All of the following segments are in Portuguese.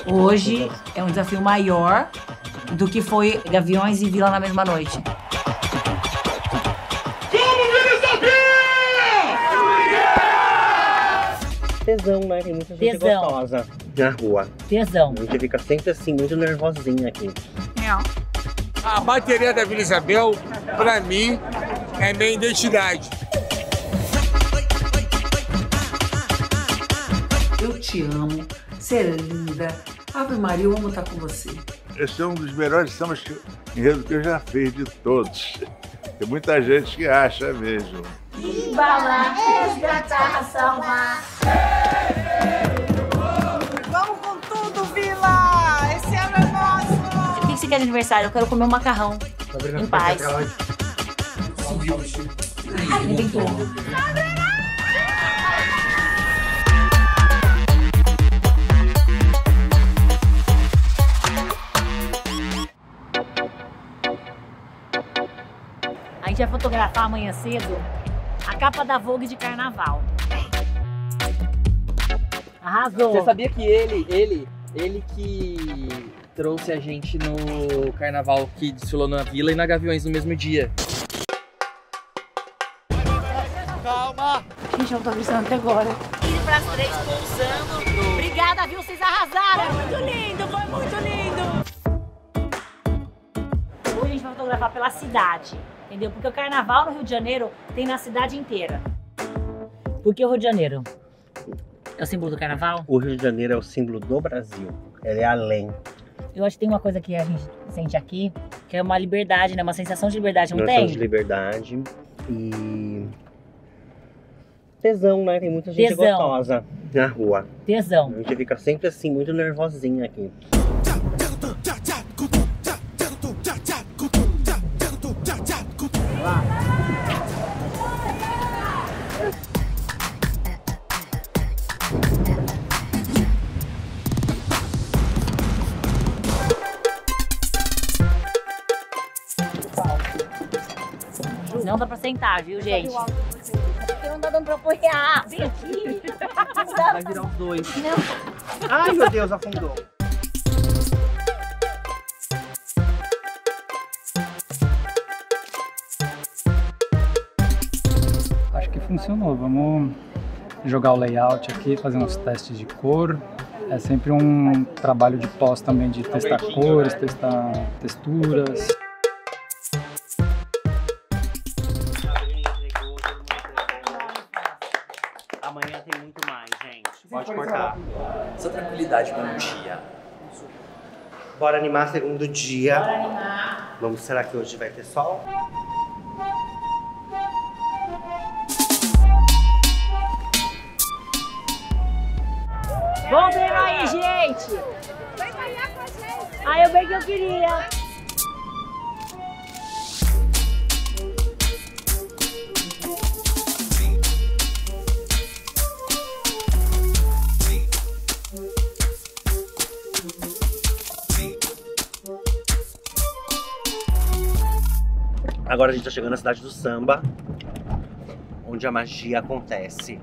Hoje é um desafio maior do que foi Gaviões e Vila na mesma noite. Tesão, né? Tem muita gente gostosa na rua. Tesão. A gente fica sempre assim, muito nervosinha aqui. A bateria da Vila Isabel, pra mim, é minha identidade. Eu te amo, você é linda. Ave Maria, eu amo estar com você. Esse é um dos melhores sambas que eu já fiz de todos. Tem muita gente que acha mesmo. Embala, resgatar, salvar. Vamos com tudo, Vila! Esse ano é nosso! O que você quer de aniversário? Eu quero comer um macarrão. Em paz. Subiu o vestido. Ninguém tudo. A gente vai fotografar amanhã cedo a capa da Vogue de carnaval. Arrasou! Você sabia que ele que trouxe a gente no carnaval que desfilou na Vila e na Gaviões no mesmo dia? Calma! Gente, eu não tô avisando até agora. Ir pras 3 pulsando. Obrigada, viu? Vocês arrasaram! Foi muito lindo, foi muito lindo! Hoje a gente vai fotografar pela cidade, entendeu? Porque o carnaval no Rio de Janeiro tem na cidade inteira. Por que o Rio de Janeiro? É o símbolo do carnaval? O Rio de Janeiro é o símbolo do Brasil. Ele é além. Eu acho que tem uma coisa que a gente sente aqui, que é uma liberdade, né? Uma sensação de liberdade, não tem? Sensação de liberdade e... tesão, né? Tem muita gente gostosa na rua. Tesão. A gente fica sempre assim, muito nervosinha aqui. Não dá pra sentar, viu, gente? Porque não tá dando pra apoiar. Vem aqui. Vai virar os dois. Não. Ai, meu Deus, afundou. Acho que funcionou. Vamos jogar o layout aqui, fazer uns testes de cor. É sempre um trabalho de pós também, de testar cores, testar texturas. Amanhã tem muito mais, gente. Pode cortar. Essa tranquilidade no dia. Bora animar segundo dia. Bora animar. Vamos, será que hoje vai ter sol? Vamos ver aí, gente. Vem ganhar com a gente! Ah, eu bem que eu queria. Agora a gente tá chegando na cidade do samba, onde a magia acontece.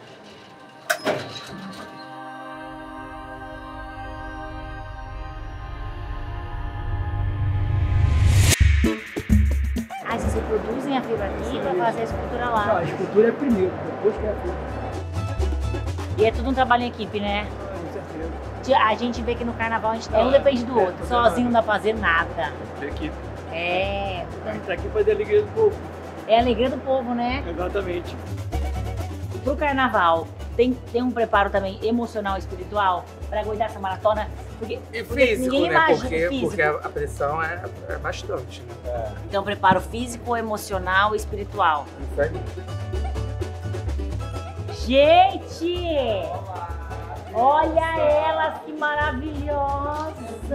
Ah, vocês reproduzem a fibra aqui pra fazer a escultura Não, lá. a escultura é primeiro, depois que é a fibra. E é tudo um trabalho em equipe, né? Com certeza. A gente vê que no carnaval a gente um depende do outro. Sozinho não dá pra fazer nada. Tem equipe. É. Tá aqui pra ter a alegria do povo. É a alegria do povo, né? Exatamente. Pro carnaval, tem um preparo também emocional e espiritual pra aguentar essa maratona? Porque Físico, ninguém né? imagina Porque físico. a pressão é bastante, né? Então, preparo físico, emocional e espiritual. Gente! Olha elas, que maravilhosas!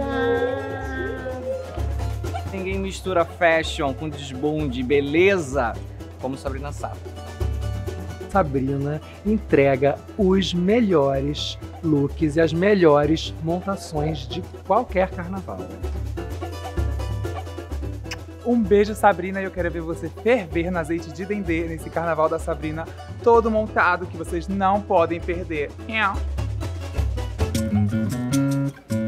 Ninguém mistura fashion com desbunde, beleza, como Sabrina Sato. Sabrina entrega os melhores looks e as melhores montações de qualquer carnaval. Um beijo, Sabrina, e eu quero ver você ferver no azeite de dendê nesse carnaval da Sabrina, todo montado, que vocês não podem perder.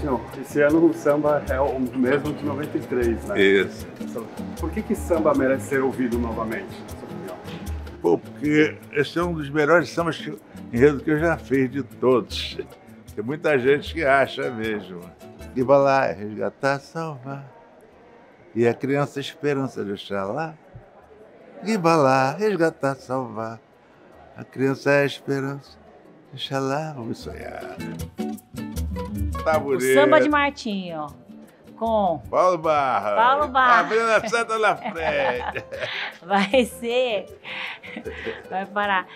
Martinho, esse ano o samba é o mesmo de 93, né? Isso. Por que samba merece ser ouvido novamente, na sua opinião? Pô, porque esse é um dos melhores sambas enredo que eu já fiz de todos. Tem muita gente que acha mesmo. Iba lá, resgatar, salvar. E a criança esperança de Oxalá. Iba lá, resgatar, salvar. A criança é a esperança. Oxalá, vamos sonhar. Tá bonito. O samba de Martinho, com Paulo Barra. Paulo Barra. Abrindo a seta na frente. vai ser... Vai parar.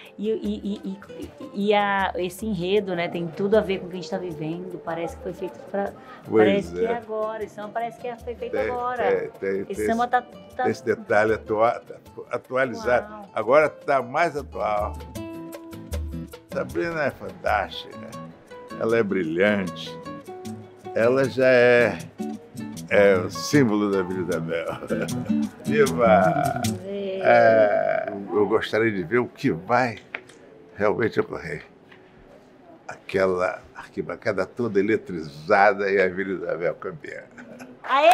Esse enredo, né, tem tudo a ver com o que a gente tá vivendo. Parece que foi feito pra... Parece que é agora. Esse samba parece que foi feito agora. Esse samba tá... Esse detalhe atualizado. Uau. Agora tá mais atual. Sabrina é fantástica. Ela é brilhante. Ela já é o símbolo da Vila Isabel. Viva! Eu gostaria de ver o que vai realmente ocorrer. Aquela arquibancada toda eletrizada e a Vila Isabel campeã. Aê!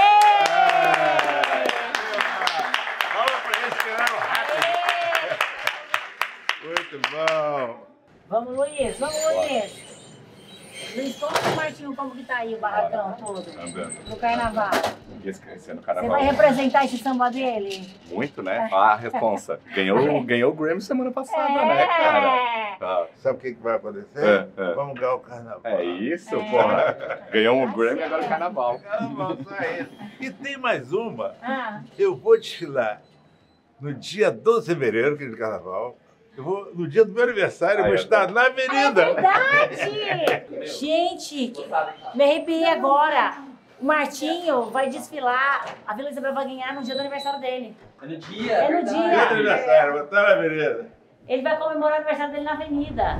Vamos para esse rápido. Muito bom. Vamos, Luiz, Luiz. Luiz, conta pro Martinho como que tá aí o barracão todo no carnaval. Esse no Você carnaval. vai representar esse samba dele? Muito, né? A responsa. Ganhou o Grammy semana passada, né, cara? Sabe o que vai acontecer? Vamos ganhar o carnaval. É isso, porra. Ganhou um Grammy, agora o carnaval. Carnaval, só isso. E tem mais uma. Eu vou desfilar no dia 12 de fevereiro, que é de carnaval. Eu vou, no dia do meu aniversário, eu vou estar na avenida. É verdade! Gente, me arrepiei agora. O Martinho vai desfilar, a Vila Isabel vai ganhar no dia do aniversário dele. É no dia? É no Dia do dia. aniversário, vou estar na avenida. Ele vai comemorar o aniversário dele na avenida.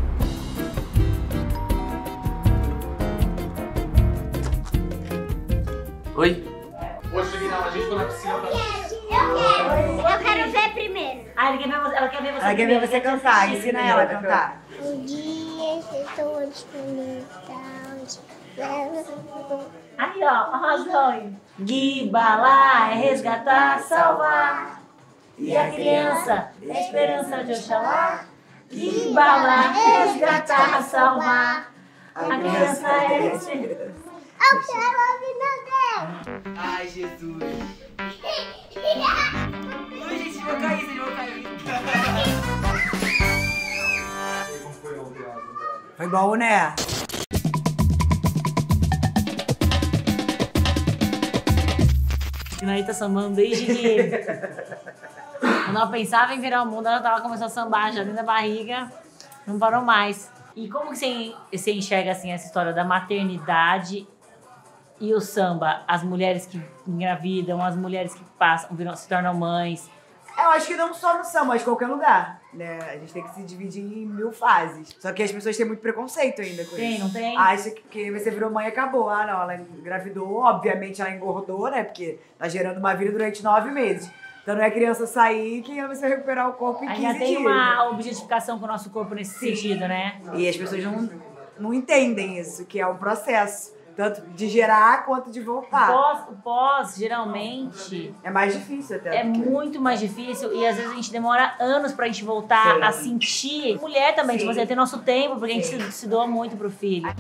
Oi? Hoje cheguei na gente foi na piscina. Eu quero ver primeiro. Ah, ela quer ver você. Ela quer ver você cantar, ensina ela a cantar. Um dia estou Aí, ó, arrasou. Guiba lá é resgatar, salvar. E a criança é a esperança de Oxalá. Guiba lá é resgatar, salvar. A criança é a esperança. Eu quero ouvir meu Deus. Ai, Jesus. Ai, gente, vou cair. Foi bom, né? Sinaí tá sambando desde que... Quando ela pensava em virar o mundo, ela tava começando a sambar já dentro da barriga. Não parou mais. E como que você enxerga assim, essa história da maternidade e o samba? As mulheres que engravidam, as mulheres que passam, se tornam mães. Eu acho que não só no samba, mas em qualquer lugar, né? A gente tem que se dividir em 1000 fases. Só que as pessoas têm muito preconceito ainda com isso. Tem, não tem? Acha que você virou mãe e acabou. Ah, não, ela engravidou, obviamente ela engordou, né? Porque tá gerando uma vida durante 9 meses. Então não é criança sair que ela vai se recuperar o corpo em 15 dias. Ainda tem uma objetificação com o nosso corpo nesse sentido, né? E as pessoas não entendem isso, que é um processo. Tanto de gerar quanto de voltar. O pós, geralmente... É mais difícil até. É muito mais difícil e às vezes a gente demora anos pra gente voltar a sentir. Mulher também, tipo, você tem nosso tempo, porque a gente se doa muito pro filho.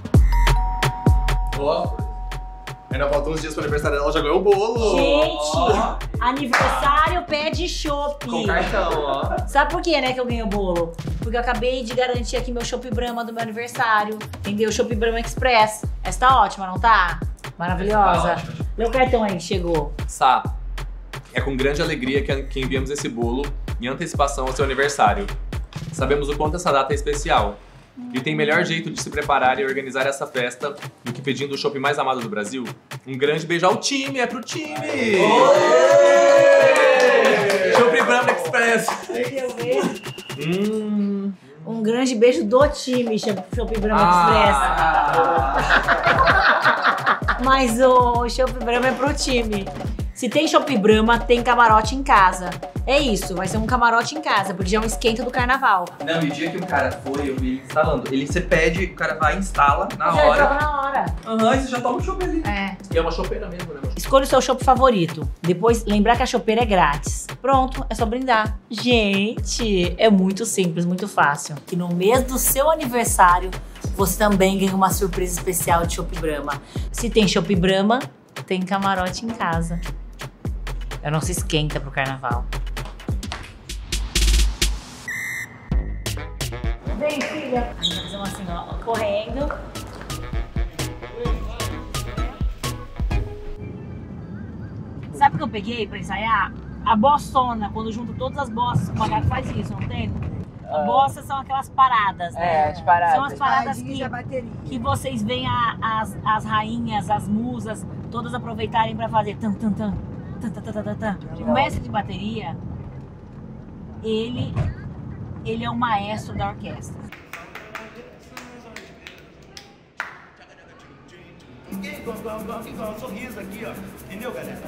Ainda faltam uns dias pro aniversário dela, já ganhou o bolo. Gente, aniversário pede chopp. Com cartão, ó. Sabe por quê, né, que eu ganhei o bolo? Porque eu acabei de garantir aqui meu Chopp Brahma do meu aniversário. Entendeu? Chopp Brahma Express. Essa tá ótima, não tá? Maravilhosa. Meu cartão aí, chegou. Sá, é com grande alegria que enviamos esse bolo em antecipação ao seu aniversário. Sabemos o quanto essa data é especial. E tem melhor jeito de se preparar e organizar essa festa do que pedindo o chopp mais amado do Brasil? Um grande beijo ao time, é pro time! Chopp Brahma Express! Um grande beijo do time, Chopp Brahma Express. Mas o Chopp Brahma é pro time. Se tem Chopp Brahma, tem camarote em casa. É isso, vai ser um camarote em casa, porque já é um esquenta do carnaval. Não, e o dia que o cara foi, eu vi ele instalando. Você pede, o cara vai e instala na Já hora. joga na hora. Aham, e você já toma o chopp ali. É. E é uma chopeira mesmo, né? Escolha o seu chopp favorito. Depois, lembrar que a chopeira é grátis. Pronto, é só brindar. Gente, é muito simples, muito fácil. E no mês do seu aniversário, você também ganha uma surpresa especial de Chopp Brahma. Se tem Chopp Brahma, tem camarote em casa. Não se esquenta pro carnaval. Vem, filha. A gente vai fazer uma assim, ó, correndo. Sabe o que eu peguei pra ensaiar? A bossona, quando junta todas as bossas, o macaco faz isso, não tem? Bossas são aquelas paradas, né? As paradas. São as paradas que vocês veem as rainhas, as musas, todas aproveitarem pra fazer tan, tan, tan, tan, tan, tan, tan, tan. O mestre de bateria, ele é o maestro da orquestra. Sorriso aqui, ó. Entendeu, galera?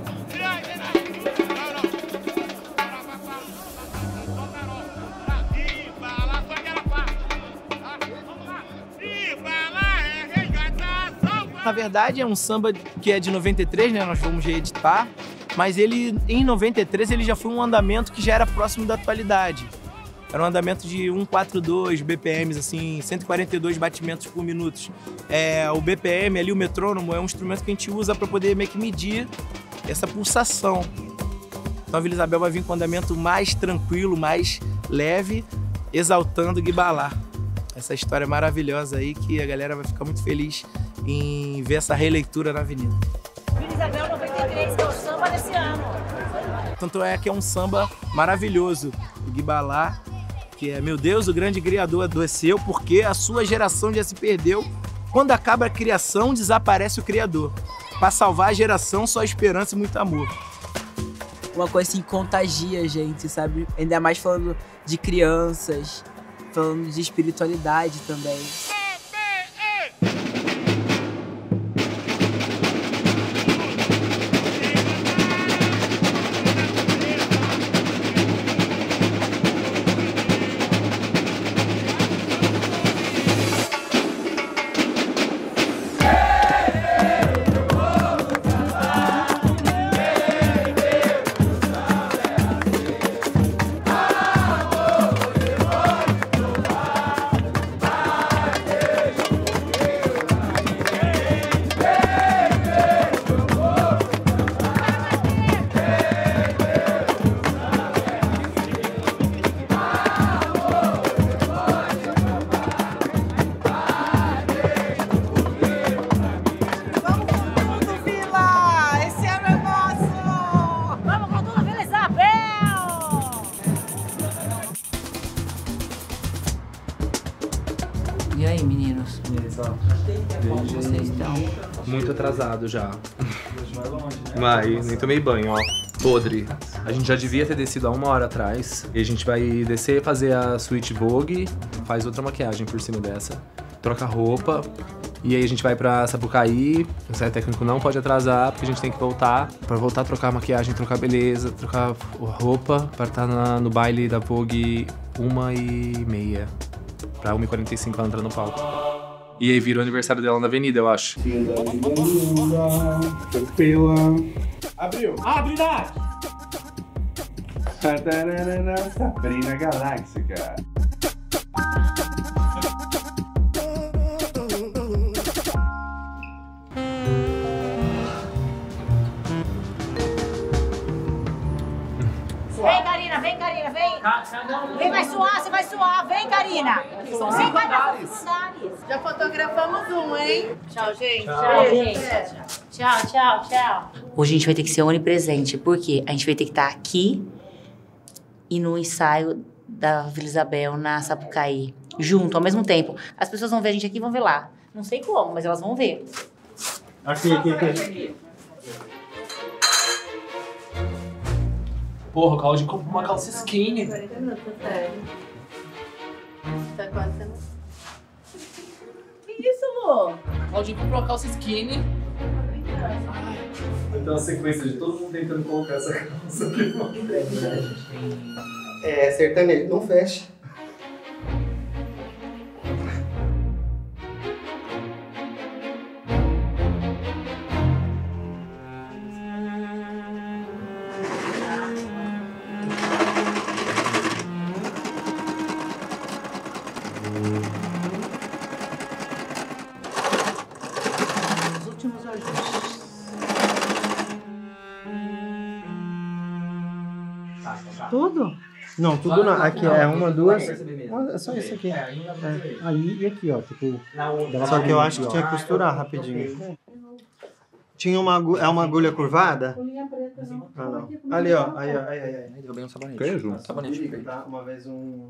Na verdade é um samba que é de 93, né? Nós vamos reeditar, mas ele em 93 ele já foi um andamento que já era próximo da atualidade. Era um andamento de 142 BPMs, assim, 142 batimentos por minuto. O BPM ali, o metrônomo, é um instrumento que a gente usa para poder meio que medir essa pulsação. Então a Vila Isabel vai vir com um andamento mais tranquilo, mais leve, exaltando o Guibalá. Essa história maravilhosa aí que a galera vai ficar muito feliz em ver essa releitura na avenida. Vila Isabel 93, que é o samba desse ano. Tanto é que é um samba maravilhoso. O Guibalá, que é, meu Deus, o grande criador adoeceu porque a sua geração já se perdeu. Quando acaba a criação, desaparece o criador. Para salvar a geração, só esperança e muito amor. Uma coisa assim, contagia a gente, sabe? Ainda mais falando de crianças, falando de espiritualidade também. E aí, meninos? Como vocês estão? Muito atrasado já. Mas nem tomei banho, ó. Podre. A gente já devia ter descido há 1 hora atrás. E a gente vai descer e fazer a suíte Vogue. Faz outra maquiagem por cima dessa. Troca roupa. E aí a gente vai pra Sapucaí. O ensaio técnico não pode atrasar, porque a gente tem que voltar. Pra voltar a trocar maquiagem, trocar beleza, trocar roupa. Pra estar no baile da Vogue 1h30. Pra 1h45 ela entrar no palco. E aí vira o aniversário dela na avenida, eu acho. Tranquila. Abriu. Abre, Nath! Sabrina Galáxica. Vem, Karina, vem, Karina, vem. Vem, vai suar, você vai suar. Vem, Karina. São 5 andares. Já fotografamos um, hein? Tchau, gente. Tchau, gente. Tchau, tchau, tchau. Hoje a gente vai ter que ser onipresente, porque a gente vai ter que estar aqui e no ensaio da Vila Isabel, na Sapucaí, junto, ao mesmo tempo. As pessoas vão ver a gente aqui e vão ver lá. Não sei como, mas elas vão ver. Aqui. Porra, o Claudinho comprou uma calça skinny. 40 minutos, sério. Tá quase sendo... Que isso, amor? O Claudinho comprou uma calça skinny. Então a sequência de todo mundo tentando colocar essa calça aqui. É, sertanejo, não fecha. Os últimos ajustes. Tudo? Não, tudo não. Aqui é uma, duas. É só isso aqui. Aí e aqui, ó. Tipo, Só que eu acho que tinha que costurar rapidinho. Tinha uma agulha, é uma agulha curvada? Ah, não. Ali, ó. Aí. Aí derrubei um sabonete. Queijo? Sabonete. Tá, uma vez um...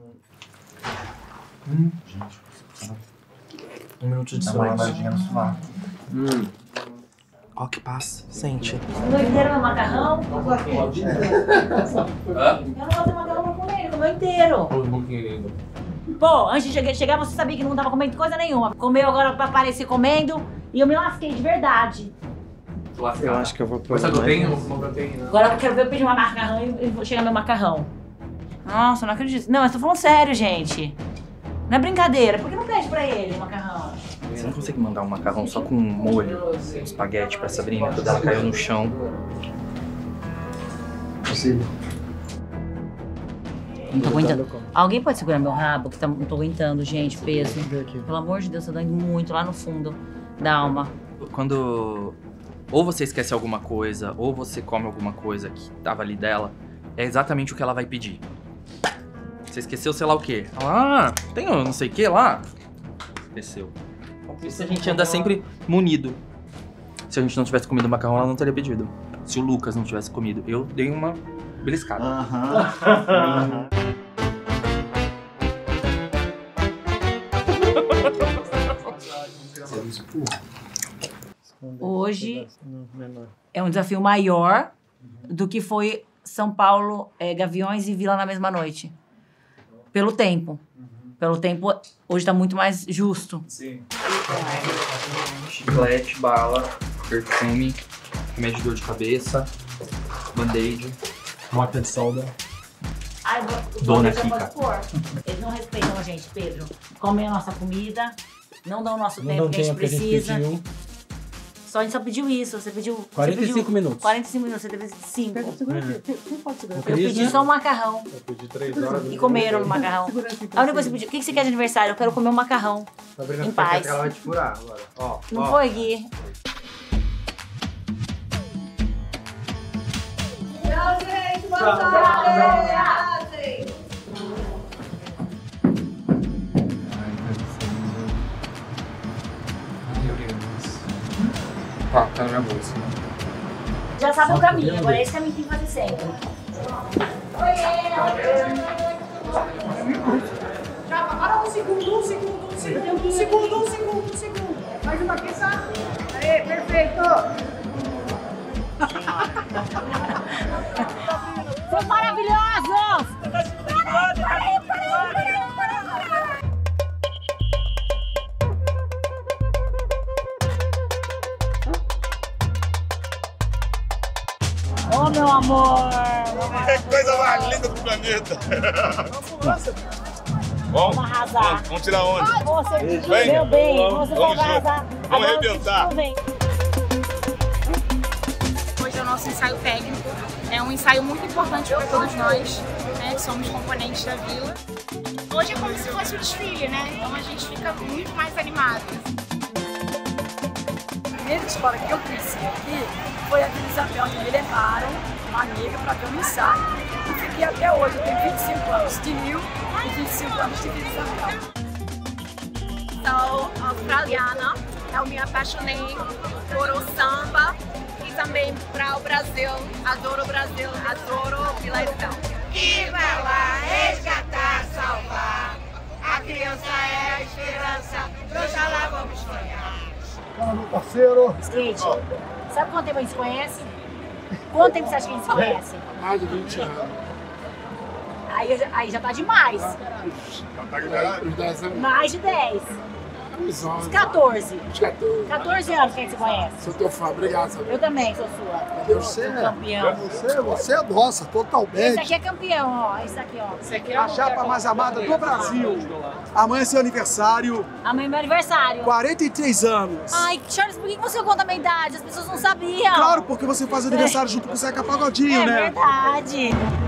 Um minuto de Dá uma silêncio. lavadinha no suor. Ó que paz. Sente. Não inteiro no macarrão? Hã? Eu não vou ter macarrão pra comer, ele comeu inteiro. Um pouquinho ainda. Pô, antes de chegar você sabia que não tava comendo coisa nenhuma. Comeu agora pra aparecer comendo e eu me lasquei de verdade. Eu acho que eu vou pôr Você mais proteína? um. Uma proteína. Agora eu quero ver eu pedir uma macarrão e vou chegar meu macarrão. Nossa, eu não acredito. Não, eu tô falando sério, gente. Não é brincadeira. Por que não pede pra ele o macarrão? Você não consegue mandar um macarrão só com molho, espaguete pra Sabrina, quando ela caiu no chão? Possível. Não tô aguentando. Alguém pode segurar meu rabo? Que não tô aguentando, gente, peso. Pelo amor de Deus, tá doendo muito lá no fundo da alma. Quando ou você esquece alguma coisa, ou você come alguma coisa que tava ali dela, é exatamente o que ela vai pedir. Você esqueceu sei lá o quê? Ela, tem um não sei o que lá? Esqueceu. Por isso a gente anda sempre munido. Se a gente não tivesse comido macarrão, ela não teria pedido. Se o Lucas não tivesse comido, eu dei uma beliscada. Hoje é um desafio maior do que foi São Paulo, Gaviões e Vila na mesma noite. Pelo tempo. Pelo tempo, hoje tá muito mais justo. Sim. Chiclete, bala, perfume, remédio de dor de cabeça, band-aid, Mota de solda. Ai, Dona você Kika. pode pôr. Eles não respeitam a gente, Pedro. Comem a nossa comida, não dão o nosso tempo que a gente precisa. Só a gente só pediu isso. Você pediu. 45 minutos. 45 minutos, você teve 5. Eu queria, pedi né? só um macarrão. Eu pedi 3 horas. E comeram o macarrão. A única coisa que eu pedi, o que você quer de aniversário? Eu quero comer um macarrão. Sabrina, Em fica paz. quieto que ela vai te furar agora. Ó, Não ó. foi, Gui? Tchau, gente. Boa Tchau. tarde. Gente. Tá, tá na minha bolsa. Já sabe o caminho, agora é esse caminho que tem que fazer sempre. Já, para um segundo. Mais uma aqui, tá? Aê, perfeito. São maravilhosos! Peraí. Ô, meu amor! Que coisa mais linda do planeta! Vamos arrasar. Vamos tirar onda. Ai, você pediu, Vem. meu bem, você Vamos vai junto. arrasar. Vamos Agora arrebentar. você vem. Hoje é o nosso ensaio técnico. É um ensaio muito importante para todos nós, né, que somos componentes da vila. Hoje é como se fosse um desfile, né? Então a gente fica muito mais animado. A primeira escola que eu cresci aqui foi a Vila Isabel, que me levaram uma amiga para ver um ensaio. E fiquei até hoje, eu tenho 25 anos de Rio e 25 anos de Vila Isabel. Sou australiana, eu me apaixonei por o samba e também para o Brasil. Adoro o Brasil, adoro Vila Isabel. E vai lá resgatar, salvar. A criança é a esperança. Já lá vamos sonhar. Fala, meu parceiro. Skate, sabe quanto tempo a gente se conhece? Quanto tempo você acha que a gente se conhece? Mais de 20 anos. Aí já tá demais. Uns 10 anos. Mais de 10. Os 14. Os 14. 14 anos que a gente se conhece. Sou teu fã, obrigado, Isabel. Eu também sou sua. Você Sou campeão. Você é nossa, totalmente. Esse aqui é campeão, ó. Esse aqui, ó. Esse aqui é A chapa mais amada do Brasil. Amanhã é seu aniversário. Amanhã é meu aniversário. 43 anos. Ai, Charles, por que você conta a minha idade? As pessoas não sabiam. Claro, porque você faz aniversário junto com o Zeca Pagodinho, né? É verdade.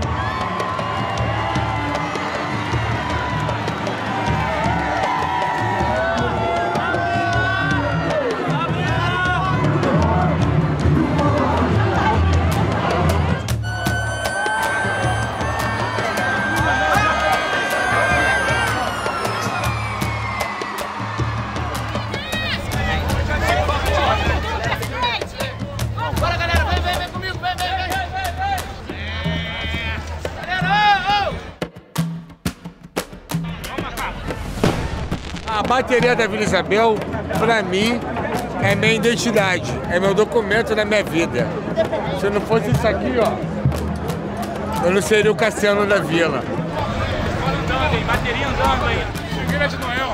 Bora, galera, vem comigo, vem. A bateria da Vila Isabel, pra mim, é minha identidade, é meu documento da minha vida. Se não fosse isso aqui, ó, eu não seria o Cassiano da Vila. Bateria andando aí. Chegueira de Noel.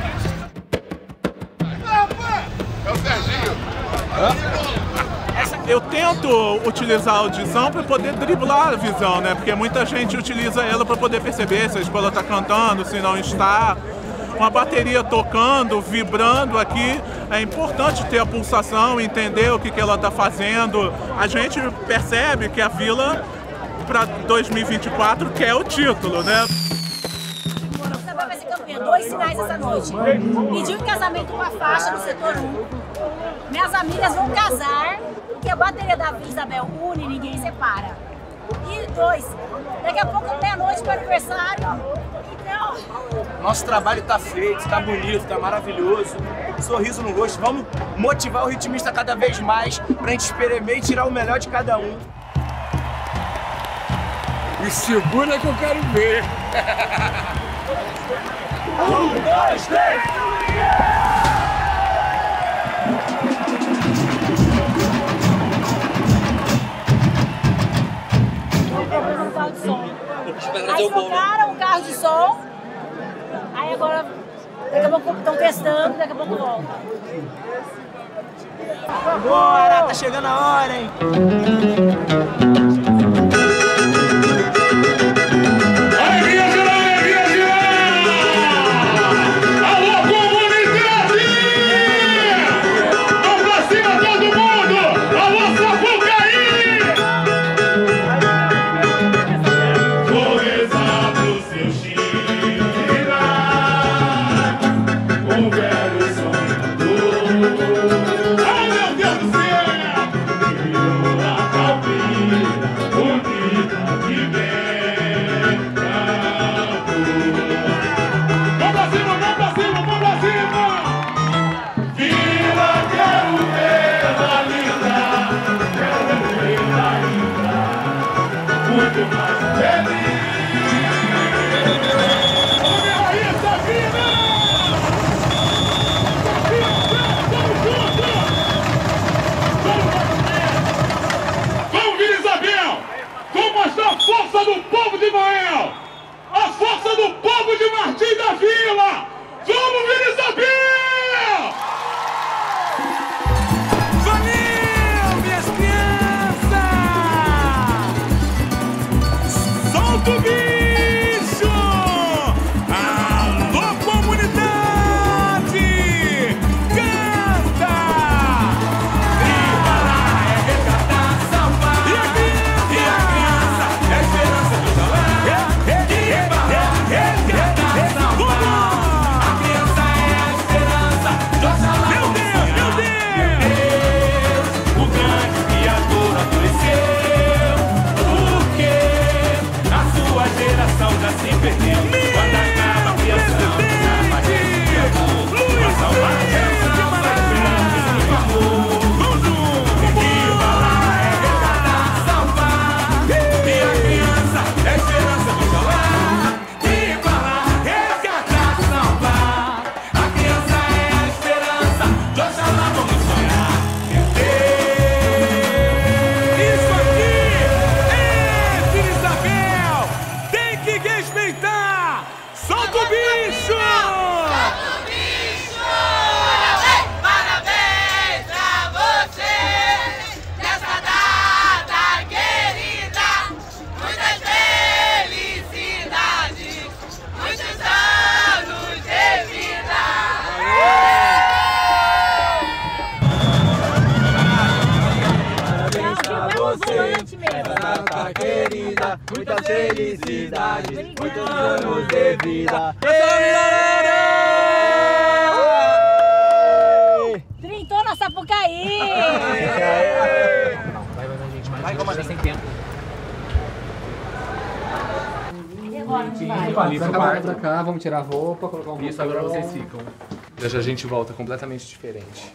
É o Serginho. Eu tento utilizar a audição para poder driblar a visão, né? Porque muita gente utiliza ela para poder perceber se a escola está cantando, se não está. Uma bateria tocando, vibrando aqui, é importante ter a pulsação, entender o que ela está fazendo. A gente percebe que a Vila, para 2024, quer o título, né? Você vai ser campeã. 2 sinais essa noite. Pediu em casamento uma faixa no setor 1. Minhas amigas vão casar, porque a bateria da Vila Isabel une, ninguém separa. E 2, daqui a pouco meia-noite para o aniversário. Nosso trabalho tá feito, tá bonito, tá maravilhoso. Sorriso no rosto. Vamos motivar o ritmista cada vez mais pra gente espremer e tirar o melhor de cada um. E segura que eu quero ver. 1, 2, 3. Um carro de som. Aí trocaram um carro de som. Aí agora, daqui a pouco estão testando, daqui a pouco volta. Bora, tá chegando a hora, hein? felicidade, muitos anos de vida. Trintou na Sapucaí! Vai, vamos sem tempo. Vai pra cá, vamos tirar a roupa, colocar um Isso, agora vocês ficam. Já a gente volta completamente diferente.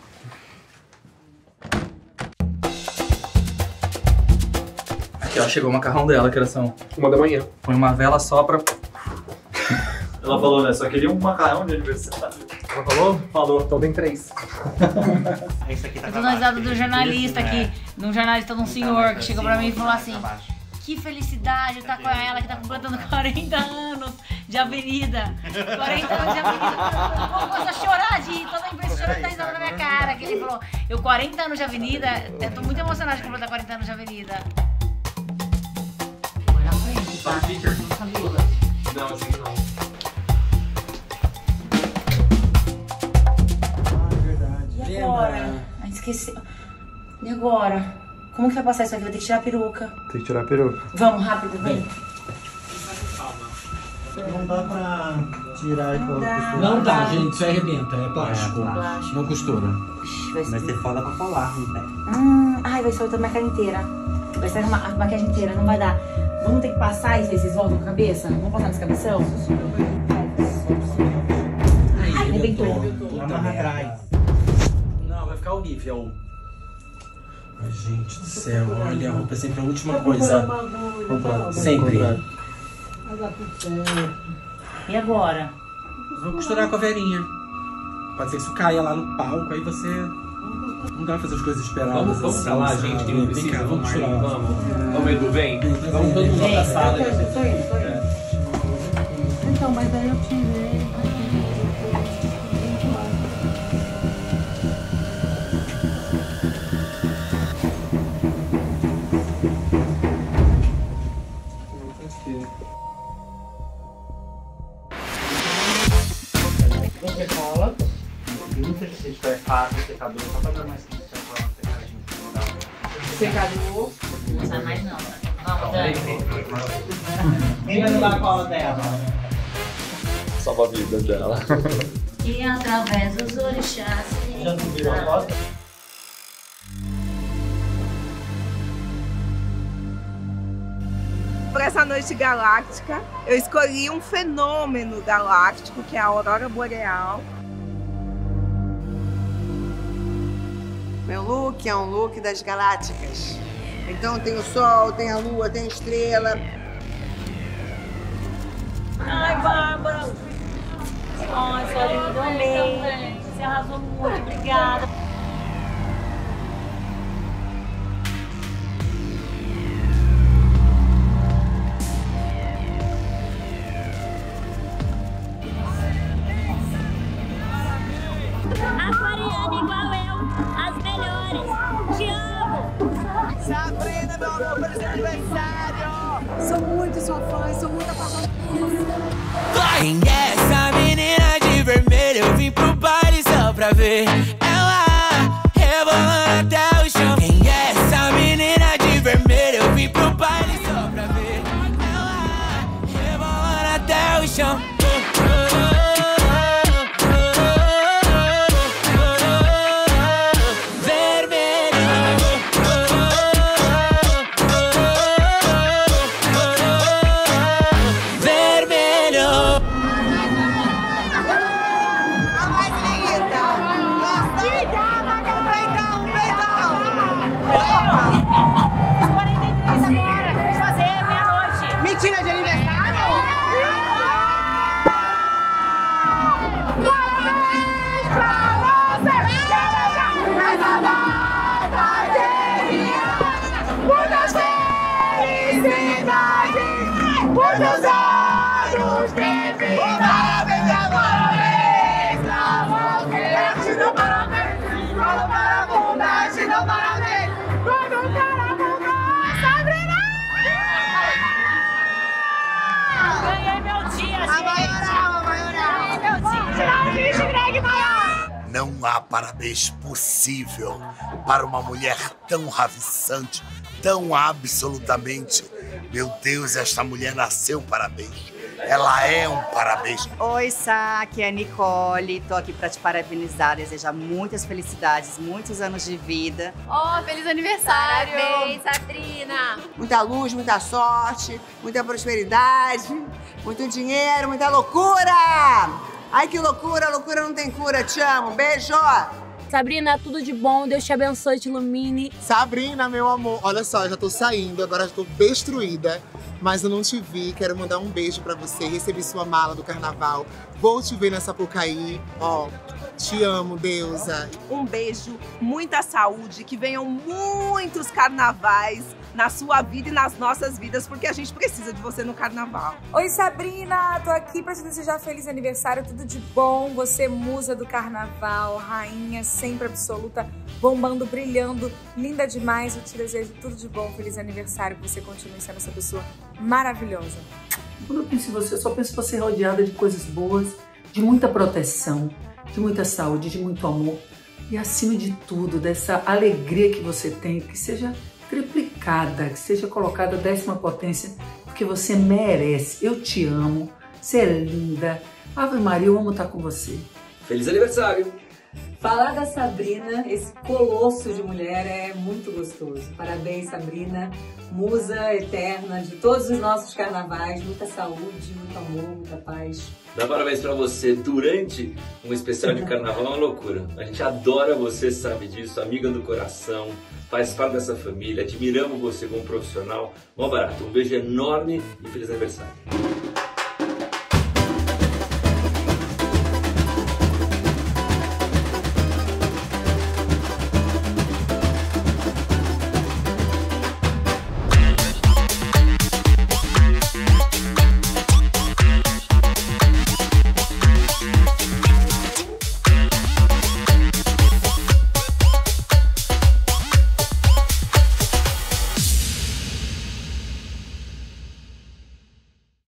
Aqui, ó, chegou o macarrão dela, que oração. 1h da manhã. Põe uma vela só pra... Ela falou, né? Só queria um macarrão de aniversário. Ela falou? Falou. Então tem 3. Eu tô na risada do jornalista aqui, de um jornalista, de um senhor que chegou pra mim e falou assim: que felicidade estar com ela que tá completando 40 anos de avenida. 40 anos de avenida. Eu começo a chorar de rir, toda a imprensa chorando, tá risada na minha cara. Que ele falou: eu 40 anos de avenida, eu tô muito emocionada de completar 40 anos de avenida. Vai na frente, tá? Não, assim não. E agora? Ah, esqueci. E agora? Como que vai passar isso aqui? Vai ter que tirar a peruca. Tem que tirar a peruca. Vamos, rápido, vem. Não dá pra tirar e colocar. Não dá, gente, isso aí arrebenta, é plástico. Não costura. Vai ser foda pra colar, não tem. Ai, vai soltar a minha cara inteira. Vai sair a maquiagem inteira, não vai dar. Vamos ter que passar e ver se vocês voltam com a cabeça? Vamos passar nesse cabeção? Ai, arrebentou. Amarra atrás. Não, vai ficar horrível. Ai, gente do céu, olha, a roupa é sempre a última coisa. Sempre. E agora? Vou costurar com a verinha. Pode ser que isso caia lá no palco, aí você não dá pra fazer as coisas esperadas. Vamos pra lá, gente, que não precisa. Vem cá, vamos costurar. Vamos, Edu, vem. Vamos todo mundo pra sala. Tô indo. Então, mas aí eu tirei. Você cola. Não sei se tiver fácil, secador, só pra dar mais tempo pra Secador. Não sai mais não. Vamos, Dani. Quem vai levar a cola dela? Salva a vida dela. E através dos orixás. Já subiu a foto? Para essa noite galáctica, eu escolhi um fenômeno galáctico, que é a aurora boreal. Meu look é um look das galácticas. Então tem o sol, tem a lua, tem a estrela. Ai, Bárbara! Ai, sua linda, eu amei. Você arrasou muito, obrigada. Aquariana igual eu, as melhores. Te amo! Sabrina, meu amor, por esse aniversário! Sou muito sua fã, sou muito apaixonada por você. Quem é essa menina de vermelho? Eu vim pro baile só pra ver ela rebolando até o chão. Quem é essa menina de vermelho? Eu vim pro baile só pra ver ela rebolando até o chão. A mais Não há parabéns possível para uma mulher tão raviçante, tão absolutamente. Meu Deus, esta mulher nasceu parabéns. Ela é um parabéns. Oi, Sá, aqui é a Nicole. Tô aqui para te parabenizar, desejar muitas felicidades, muitos anos de vida. Oh, feliz aniversário! Parabéns, Sabrina! Muita luz, muita sorte, muita prosperidade, muito dinheiro, muita loucura! Ai, que loucura, loucura não tem cura. Te amo, beijo! Sabrina, tudo de bom, Deus te abençoe, te ilumine. Sabrina, meu amor, olha só, eu já tô saindo, agora já tô destruída, mas eu não te vi, quero mandar um beijo pra você, recebi sua mala do carnaval, vou te ver na Sapucaí, ó, te amo, deusa. Um beijo, muita saúde, que venham muitos carnavais na sua vida e nas nossas vidas, porque a gente precisa de você no carnaval. Oi, Sabrina, tô aqui pra te desejar feliz aniversário, tudo de bom, você musa do carnaval, rainha sempre absoluta, bombando, brilhando, linda demais, eu te desejo tudo de bom, feliz aniversário, que você continue sendo essa pessoa maravilhosa. Quando eu penso em você, eu só penso em você rodeada de coisas boas, de muita proteção, de muita saúde, de muito amor e, acima de tudo, dessa alegria que você tem, que seja triplicada, que seja colocada a 10ª potência, porque você merece. Eu te amo, você é linda. Ave Maria, eu amo estar com você. Feliz aniversário! Falar da Sabrina, esse colosso de mulher, é muito gostoso. Parabéns, Sabrina, musa eterna de todos os nossos carnavais. Muita saúde, muito amor, muita paz. Dá parabéns pra você durante um especial de carnaval, é uma loucura. A gente adora você, sabe disso, amiga do coração, faz parte dessa família, admiramos você como profissional. Mó barato, um beijo enorme e feliz aniversário.